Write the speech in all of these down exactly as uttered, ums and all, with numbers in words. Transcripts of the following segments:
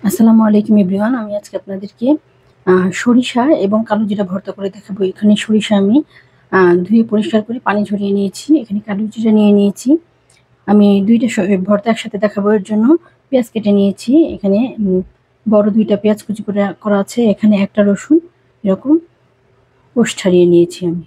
আসসালামু আলাইকুম এভরিওয়ান। আমি আজকে আপনাদেরকে আ সরিষা এবং কালো জিরা ভর্তা করে দেখাবো। এখানে সরিষা আমি আ ধুয়ে পরিষ্কার করে পানি ঝরিয়ে নিয়েছি। এখানে কালো জিরা নিয়ে নিয়েছি। আমি দুই টা স ভর্তা একসাথে দেখাবো এর জন্য পেঁয়াজ কেটে নিয়েছি। এখানে উম বড় দুই টা পেঁয়াজ কুচি করে করা আছে। এখানে একটা রসুন এরকম কোষ ছাড়িয়ে নিয়েছি আমি।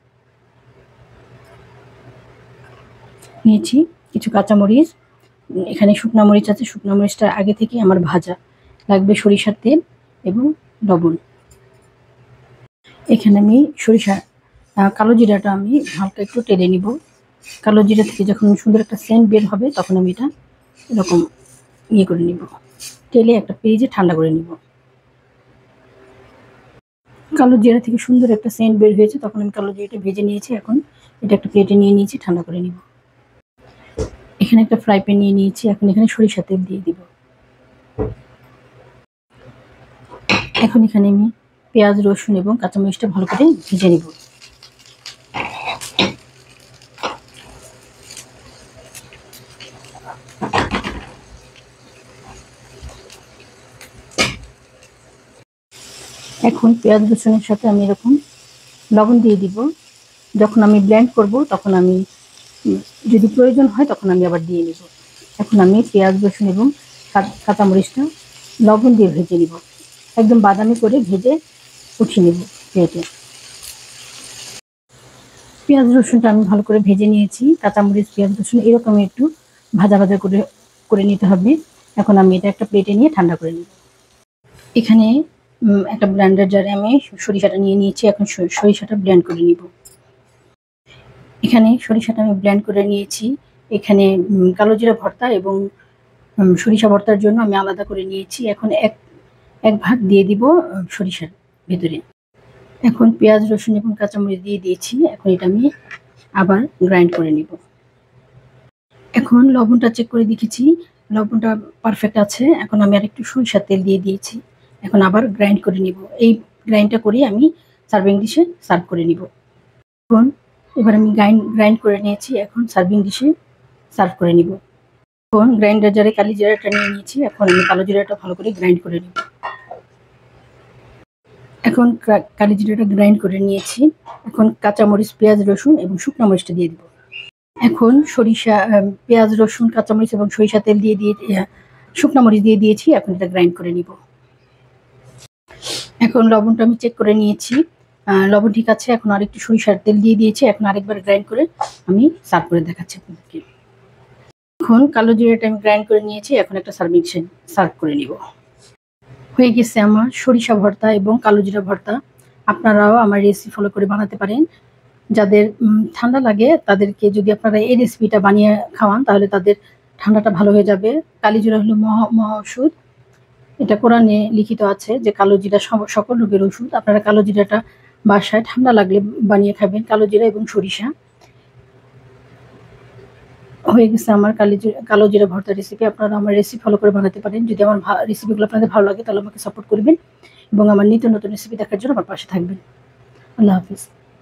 নিয়েছি কিছু কাঁচামরিচ। উম এখানে শুকনা মরিচ আছে। শুকনা মরিচটা আগে থেকেই আমার ভাজা। লাগবে সরিষার তেল এবং লবণ। এখানে আমি সরিষা আ কালো জিরাটা আমি হালকা একটু টেলে নিব। কালো জিরা থেকে যখন সুন্দর একটা সেন্ট বের হবে তখন আমি এটা এরকম ইয়ে করে নিব। টেলে একটা ফ্রিজে ঠান্ডা করে নিব। কালো জিরা থেকে সুন্দর একটা সেন্ট বের হয়েছে তখন আমি কালো জিরাটা ভেজে নিয়েছি। এখন এটা একটা প্লেটে নিয়ে নিয়েছি, ঠান্ডা করে নিব। এখানে একটা ফ্রাই প্যান নিয়ে নিয়েছি। এখন এখানে সরিষার তেল দিয়ে দিব। এখন এখানে আমি পেঁয়াজ, রসুন এবং কাঁচামরিচটা ভালো করে ভেজে নিব। এখন পেঁয়াজ রসুনের সাথে আমি এরকম লবণ দিয়ে দিব। যখন আমি ব্লেন্ড করব তখন আমি যদি প্রয়োজন হয় তখন আমি আবার দিয়ে নিব। এখন আমি পেঁয়াজ রসুন এবং কাঁচামরিচটা লবণ দিয়ে ভেজে নিব। একদম বাদামি করে ভেজে উঠিয়ে নেব প্লেটে। পেঁয়াজ রসুনটা আমি ভালো করে ভেজে নিয়েছি। কাঁচামরিচ, পেঁয়াজ রসুন এরকম একটু ভাজা ভাজা করে করে নিতে হবে। এখন আমি এটা একটা প্লেটে নিয়ে ঠান্ডা করে নেব। এখানে একটা ব্লেন্ডার জারে আমি সরিষাটা নিয়ে নিয়েছি। এখন সরিষাটা ব্লেন্ড করে নিব। এখানে সরিষাটা আমি ব্লেন্ড করে নিয়েছি। এখানে কালো জিরা ভর্তা এবং সরিষা ভর্তার জন্য আমি আলাদা করে নিয়েছি। এখন এক এক ভাগ দিয়ে দিব সরিষার ভেতরে। এখন পেঁয়াজ রসুন এবং কাঁচামরিচ দিয়ে দিয়েছি। এখন এটা আমি আবার গ্রাইন্ড করে নিব। এখন লবণটা চেক করে দেখেছি, লবণটা পারফেক্ট আছে। এখন আমি আর একটু সরিষার তেল দিয়ে দিয়েছি। এখন আবার গ্রাইন্ড করে নিব। এই গ্রাইন্ডটা করে আমি সার্ভিং ডিশে সার্ভ করে নিব। এখন এবার আমি গ্রাইন্ড গ্রাইন্ড করে নিয়েছি। এখন সার্ভিং ডিশে সার্ভ করে নিব। এখন গ্রাইন্ডার জারে কালি জিরাটা নিয়ে নিয়েছি। এখন আমি কালো জিরাটা ভালো করে গ্রাইন্ড করে নিব। এখন কালি জিরাটা গ্রাইন্ড করে নিয়েছি। এখন কাঁচামরিচ, পেঁয়াজ, রসুন এবং শুকনো মরিচটা দিয়ে দিব। এখন সরিষা, পেঁয়াজ, রসুন, কাঁচামরিচ এবং সরিষা তেল দিয়ে দিয়ে শুকনো মরিচ দিয়ে দিয়েছি। এখন এটা গ্রাইন্ড করে নিব। এখন লবণটা আমি চেক করে নিয়েছি, লবণ ঠিক আছে। এখন আরেকটু সরিষার তেল দিয়ে দিয়েছি। এখন আরেকবার গ্রাইন্ড করে আমি সার্ভ করে দেখাচ্ছি আপনাদেরকে। এখন কালো জিরাটা আমি গ্রাইন্ড করে নিয়েছি। এখন একটা সার্ভিং ডিশে সার্ভ করে নিব। হয়ে গেছে আমার সরিষা ভর্তা এবং কালো জিরা ভর্তা। আপনারাও আমার রেসিপি ফলো করে বানাতে পারেন। যাদের ঠান্ডা লাগে তাদেরকে যদি আপনারা এই রেসিপিটা বানিয়ে খাওয়ান তাহলে তাদের ঠান্ডাটা ভালো হয়ে যাবে। কালো জিরা হলো মহা মহা ওষুধ। এটা কোরআনে লিখিত আছে যে কালো জিরা সকল রোগের ওষুধ। আপনারা কালো জিরাটা বাসায় ঠান্ডা লাগলে বানিয়ে খাবেন, কালো জিরা এবং সরিষা। হয়ে গেছে আমার কালো জিরা কালো জিরা ভর্তা রেসিপি। আপনারা আমার রেসিপি ফলো করে বানাতে পারেন। যদি আমার রেসিপিগুলো আপনাদের ভালো লাগে তাহলে আমাকে সাপোর্ট করবেন এবং আমার নিত্য নতুন রেসিপি দেখার জন্য আমার পাশে থাকবেন। আল্লাহ হাফিজ।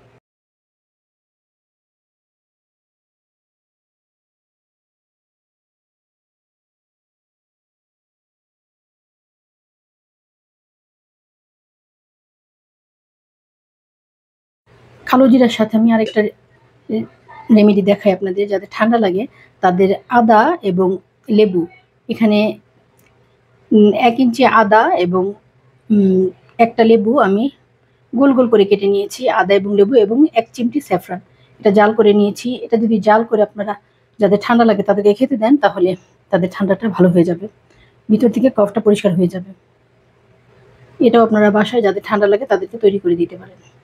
কালো জিরার সাথে আমি আরেকটা রেমেডি দেখাই আপনাদের। যাদের ঠান্ডা লাগে তাদের আদা এবং লেবু, এখানে এক ইঞ্চি আদা এবং একটা লেবু আমি গোল গোল করে কেটে নিয়েছি। আদা এবং লেবু এবং এক চিমটি স্যাফরান, এটা জাল করে নিয়েছি। এটা যদি জাল করে আপনারা যাদের ঠান্ডা লাগে তাদেরকে খেতে দেন তাহলে তাদের ঠান্ডাটা ভালো হয়ে যাবে, ভিতর থেকে কফটা পরিষ্কার হয়ে যাবে। এটাও আপনারা বাসায় যাদের ঠান্ডা লাগে তাদেরকে তৈরি করে দিতে পারেন।